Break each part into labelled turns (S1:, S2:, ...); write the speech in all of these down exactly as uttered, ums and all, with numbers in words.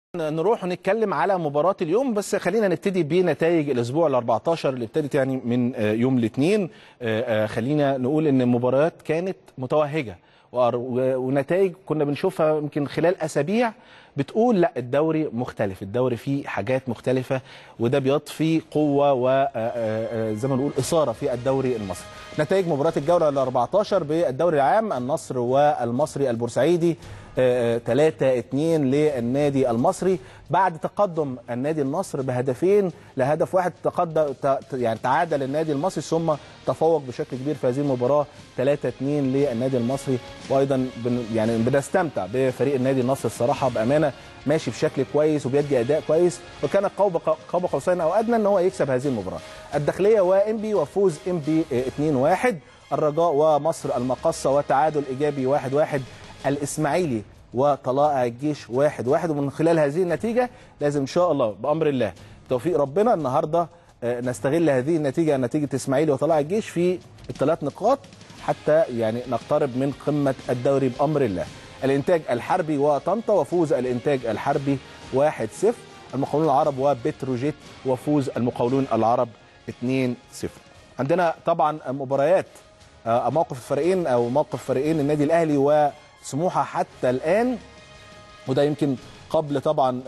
S1: نروح ونتكلم على مباراة اليوم، بس خلينا نبتدي بنتائج الأسبوع ال أربعتاشر اللي ابتدت يعني من يوم الاثنين. خلينا نقول إن المباريات كانت متوهجة ونتائج كنا بنشوفها يمكن خلال أسابيع بتقول لا الدوري مختلف، الدوري فيه حاجات مختلفة، وده بيضفي قوة وزي ما نقول إثارة في الدوري المصري. نتائج مباراة الجولة ال أربعتاشر بالدوري العام: النصر والمصري البورسعيدي ثلاثة اثنين للنادي المصري بعد تقدم النادي النصر بهدفين لهدف واحد. تقدم يعني تعادل النادي المصري ثم تفوق بشكل كبير في هذه المباراة ثلاثة اثنين للنادي المصري. وايضا بن يعني بنستمتع بفريق النادي النصر الصراحة، بأمانة ماشي بشكل كويس وبيدي اداء كويس، وكان قاب قوسين او ادنى ان هو يكسب هذه المباراة. الداخلية وانبي وفوز انبي اثنين واحد. الرجاء ومصر المقصة وتعادل ايجابي واحد واحد. الاسماعيلي وطلائع الجيش واحد واحد. ومن خلال هذه النتيجة لازم ان شاء الله بأمر الله توفيق ربنا النهارده نستغل هذه النتيجة، نتيجة الاسماعيلي وطلائع الجيش في الثلاث نقاط حتى يعني نقترب من قمة الدوري بأمر الله. الانتاج الحربي وطنطا وفوز الانتاج الحربي واحد صفر. المقاولون العرب وبتروجيت وفوز المقاولون العرب اثنين صفر. عندنا طبعا مباريات موقف الفريقين او موقف فريقين النادي الاهلي وسموحه حتى الان، وده يمكن قبل طبعا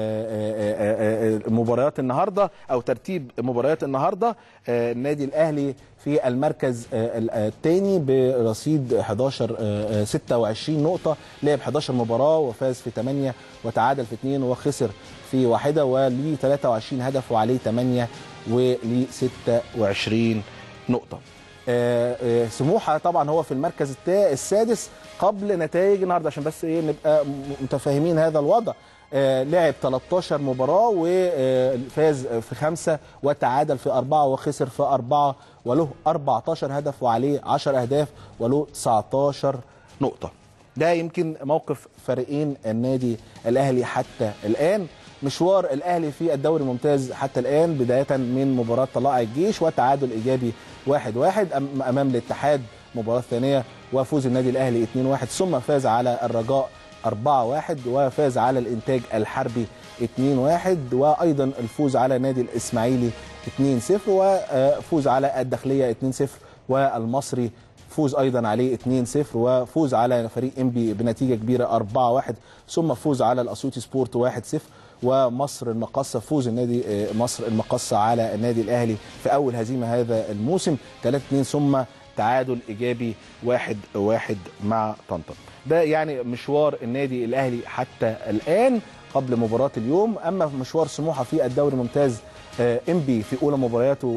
S1: مباريات النهارده او ترتيب مباريات النهارده. النادي الاهلي في المركز الثاني برصيد حداشر ستة وعشرين نقطه، لعب حداشر مباراه وفاز في ثمانية وتعادل في اثنين وخسر في واحده، وليه ثلاثة وعشرين هدف وعليه ثمانية وليه ستة وعشرين نقطه. سموحه طبعا هو في المركز السادس قبل نتائج النهارده عشان بس ايه نبقى متفاهمين هذا الوضع. آه لعب ثلاثتاشر مباراه وفاز في خمسه وتعادل في اربعه وخسر في اربعه، وله أربعتاشر هدف وعليه عشر اهداف وله تسعتاشر نقطه. ده يمكن موقف فريقين النادي الاهلي حتى الان. مشوار الاهلي في الدوري الممتاز حتى الان بدايه من مباراه طلائع الجيش وتعادل ايجابي واحد واحد امام الاتحاد مباراه ثانيه، وفوز النادي الاهلي اثنين واحد، ثم فاز على الرجاء أربعة واحد، وفاز على الانتاج الحربي اثنين واحد، وايضا الفوز على نادي الاسماعيلي اثنين صفر، وفوز على الداخليه اثنين صفر، والمصري فوز ايضا عليه اثنين صفر، وفوز على فريق انبي بنتيجه كبيره أربعة واحد، ثم فوز على الاسيوطي سبورت واحد صفر، ومصر المقصة فوز النادي مصر المقصة على النادي الأهلي في أول هزيمة هذا الموسم ثلاثة اثنين، ثم تعادل إيجابي واحد واحد مع طنطا. ده يعني مشوار النادي الأهلي حتى الآن قبل مباراة اليوم. أما مشوار سموحة في الدوري الممتاز، انبي في أولى مبارياته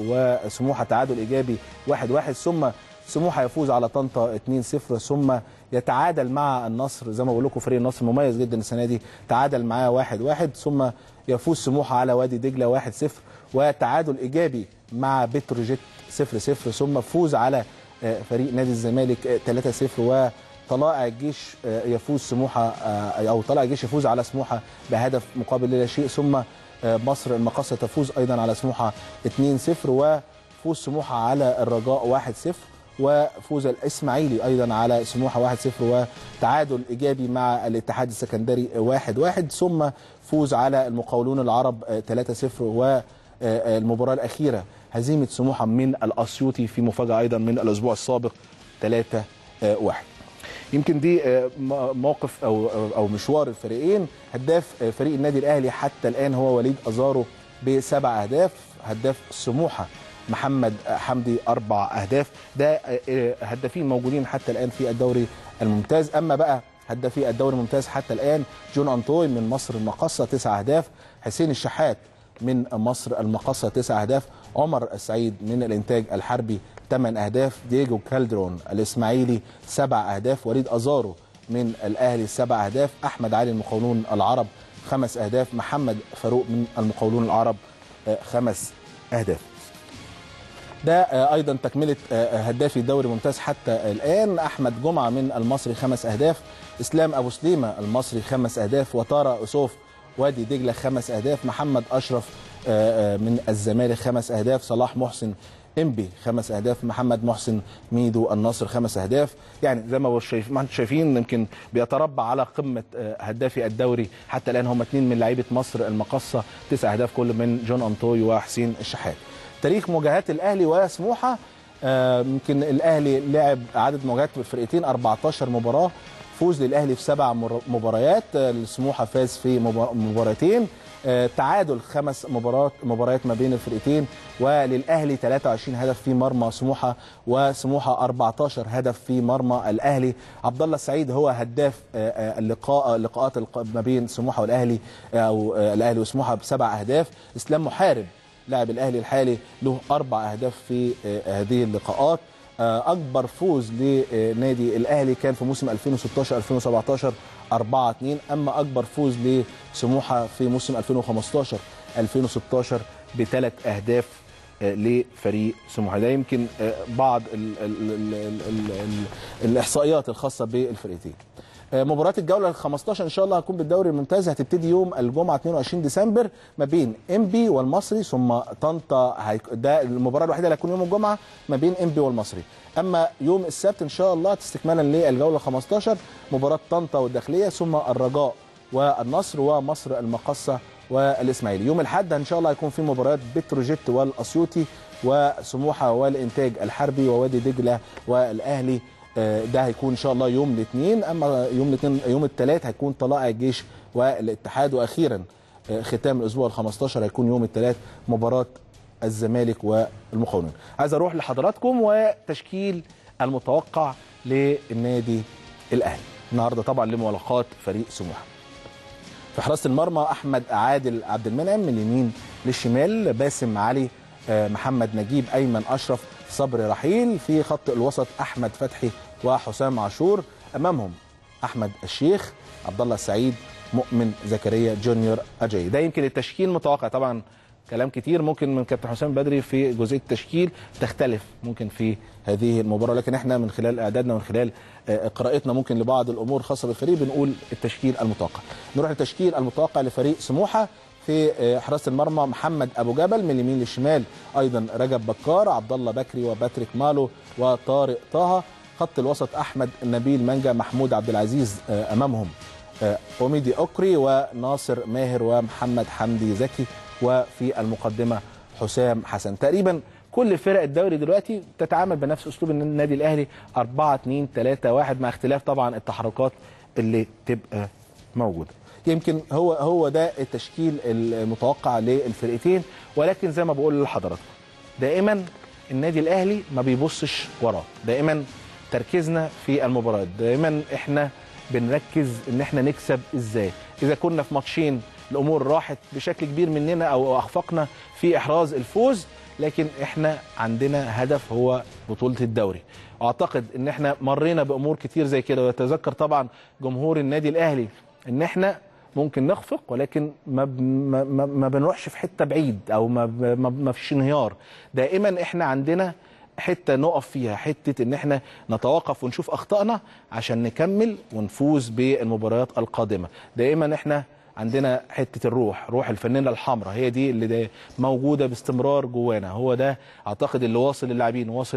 S1: وسموحة تعادل إيجابي واحد واحد، ثم سموحة يفوز على طنطا اثنين صفر، ثم يتعادل مع النصر. زي ما بقول لكم فريق النصر مميز جدا السنه دي، تعادل معاه واحد واحد، ثم يفوز سموحة على وادي دجله واحد صفر، وتعادل ايجابي مع بتروجيت صفر صفر، ثم فوز على فريق نادي الزمالك ثلاثة صفر، وطلائع الجيش يفوز سموحة او طلائع الجيش يفوز على سموحة بهدف مقابل لا شيء، ثم مصر المقصة تفوز ايضا على سموحة اثنين صفر، وفوز سموحة على الرجاء واحد صفر، وفوز الاسماعيلي ايضا على سموحه واحد صفر، وتعادل ايجابي مع الاتحاد السكندري واحد واحد، ثم فوز على المقاولون العرب ثلاثة صفر، والمباراه الاخيره هزيمه سموحه من الاسيوطي في مفاجاه ايضا من الاسبوع السابق ثلاثة واحد. يمكن دي موقف او او مشوار الفريقين. هداف فريق النادي الاهلي حتى الان هو وليد ازارو بسبع اهداف. هداف سموحه محمد حمدي أربع أهداف. ده هدافين موجودين حتى الآن في الدوري الممتاز. أما بقى هدافي الدوري الممتاز حتى الآن: جون أنطوي من مصر المقصة تسع أهداف، حسين الشحات من مصر المقصة تسع أهداف، عمر السعيد من الإنتاج الحربي ثمان أهداف، دييجو كالدرون الإسماعيلي سبع أهداف، وليد أزارو من الأهلي سبع أهداف، أحمد علي المقاولون العرب خمس أهداف، محمد فاروق من المقاولون العرب خمس أهداف. ده ايضا تكمله هدافي الدوري الممتاز حتى الان: احمد جمعه من المصري خمس اهداف، اسلام ابو سليمه المصري خمس اهداف، وطارق اسوف وادي دجله خمس اهداف، محمد اشرف من الزمالك خمس اهداف، صلاح محسن انبي خمس اهداف، محمد محسن ميدو النصر خمس اهداف. يعني زي ما شايف ما انتم شايفين يمكن بيتربع على قمه هدافي الدوري حتى الان هم اثنين من لعيبه مصر المقصه، تسع اهداف كل من جون انطوي وحسين الشحات. تاريخ مواجهات الاهلي وسموحه، يمكن آه الاهلي لعب عدد مواجهات بالفرقتين أربعتاشر مباراه، فوز للاهلي في سبع مباريات، السموحه فاز في مباراتين، آه تعادل خمس مباريات مباريات ما بين الفرقتين، وللاهلي ثلاثة وعشرين هدف في مرمى سموحه، وسموحه أربعتاشر هدف في مرمى الاهلي. عبد الله السعيد هو هداف آه اللقاء اللقاءات ما بين سموحه والاهلي او آه الاهلي وسموحه بسبع اهداف. اسلام محارب لاعب الاهلي الحالي له اربع اهداف في آه هذه اللقاءات. اكبر فوز لنادي الاهلي كان في موسم ألفين وستاشر ألفين وسبعتاشر أربعة اتنين، اما اكبر فوز لسموحه في موسم ألفين وخمستاشر ألفين وستاشر بثلاث اهداف لفريق سموحه. ده يمكن بعض ال ال ال ال ال ال الاحصائيات الخاصه بالفرقتين. مباراه الجوله ال خمستاشر ان شاء الله هتكون بالدوري الممتاز، هتبتدي يوم الجمعه اتنين وعشرين ديسمبر ما بين انبي والمصري، ثم طنطا هيك... ده المباراه الوحيده اللي هتكون يوم الجمعه ما بين انبي والمصري. اما يوم السبت ان شاء الله استكمالا للجوله خمستاشر مباراه طنطا والداخليه، ثم الرجاء والنصر ومصر المقصه والاسماعيلي. يوم الاحد ان شاء الله هيكون في مباريات بتروجيت والاسيوطي وسموحه والانتاج الحربي ووادي دجله والاهلي، ده هيكون ان شاء الله يوم الاثنين. اما يوم الاثنين يوم الثلاث هيكون طلائع الجيش والاتحاد، واخيرا ختام الاسبوع ال خمستاشر هيكون يوم الثلاث مباراه الزمالك والمقاولون. عايز اروح لحضراتكم وتشكيل المتوقع للنادي الاهلي النهارده طبعا لملاقات فريق سموحه. في حراسه المرمى احمد عادل عبد المنعم من اليمين للشمال، باسم علي، محمد نجيب، ايمن اشرف، صبري رحيل. في خط الوسط احمد فتحي وحسام عاشور، امامهم احمد الشيخ، عبد الله السعيد، مؤمن زكريا جونيور اجاي. ده يمكن التشكيل متوقع، طبعا كلام كتير ممكن من كابتن حسام بدري في جزئيه التشكيل تختلف ممكن في هذه المباراه، لكن احنا من خلال اعدادنا ومن خلال قراءتنا ممكن لبعض الامور الخاصه بالفريق بنقول التشكيل المتوقع. نروح للتشكيل المتوقع لفريق سموحه. في حراسه المرمى محمد ابو جبل، من اليمين للشمال ايضا رجب بكار، عبد الله بكري وباتريك مالو وطارق طه. خط الوسط احمد نبيل منجا، محمود عبد العزيز، امامهم اوميدي اوكري وناصر ماهر ومحمد حمدي زكي، وفي المقدمه حسام حسن. تقريبا كل فرق الدوري دلوقتي تتعامل بنفس اسلوب النادي الاهلي أربعة اتنين تلاتة واحد، مع اختلاف طبعا التحركات اللي تبقى موجوده. يمكن هو هو ده التشكيل المتوقع للفرقتين، ولكن زي ما بقول لحضراتكم دائما النادي الاهلي ما بيبصش وراه، دائما تركيزنا في المباراه، دائما احنا بنركز ان احنا نكسب ازاي. اذا كنا في ماتشين الامور راحت بشكل كبير مننا او اخفقنا في احراز الفوز، لكن احنا عندنا هدف هو بطوله الدوري. اعتقد ان احنا مرينا بامور كتير زي كده، ويتذكر طبعا جمهور النادي الاهلي ان احنا ممكن نخفق ولكن ما ما ما بنروحش في حته بعيد او ما ما, ما فيش انهيار. دائما احنا عندنا حته نقف فيها، حته ان احنا نتوقف ونشوف اخطائنا عشان نكمل ونفوز بالمباريات القادمه. دائما احنا عندنا حته الروح، روح الفانيلا الحمراء، هي دي اللي موجوده باستمرار جوانا. هو ده اعتقد اللي واصل للاعبين، واصل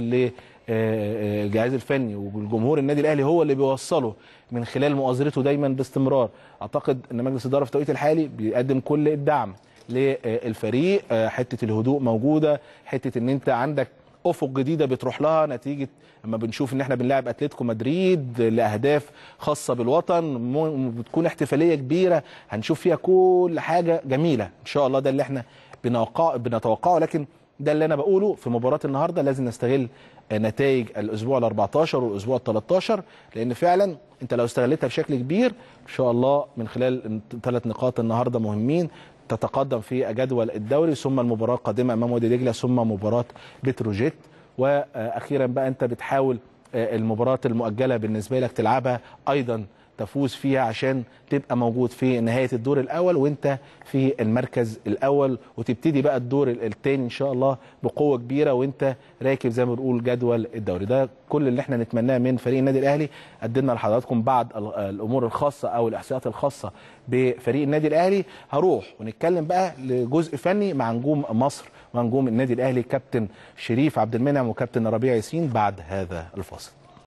S1: للجهاز الفني والجمهور النادي الاهلي، هو اللي بيوصله من خلال مؤازرته دايما باستمرار. اعتقد ان مجلس الاداره في التوقيت الحالي بيقدم كل الدعم للفريق، حته الهدوء موجوده، حته ان انت عندك افق جديده بتروح لها نتيجه اما بنشوف ان احنا بنلاعب اتلتيكو مدريد لاهداف خاصه بالوطن، بتكون احتفاليه كبيره هنشوف فيها كل حاجه جميله ان شاء الله. ده اللي احنا بنتوقعه، لكن ده اللي انا بقوله في مباراه النهارده لازم نستغل نتائج الاسبوع ال أربعتاشر والاسبوع ال تلتاشر، لان فعلا انت لو استغلتها بشكل كبير ان شاء الله من خلال ثلاث نقاط النهارده مهمين تتقدم في جدول الدوري، ثم المباراه القادمه امام وادي دجله، ثم مباراه بتروجيت، واخيرا بقى انت بتحاول المباراه المؤجله بالنسبه لك تلعبها ايضا تفوز فيها عشان تبقى موجود في نهايه الدور الاول وانت في المركز الاول، وتبتدي بقى الدور الثاني ان شاء الله بقوه كبيره وانت راكب زي ما بنقول جدول الدوري. ده كل اللي احنا نتمناه من فريق النادي الاهلي. قدمنا لحضراتكم بعض الامور الخاصه او الاحصائيات الخاصه بفريق النادي الاهلي. هروح ونتكلم بقى لجزء فني مع نجوم مصر ونجوم النادي الاهلي كابتن شريف عبد المنعم وكابتن ربيع ياسين بعد هذا الفاصل.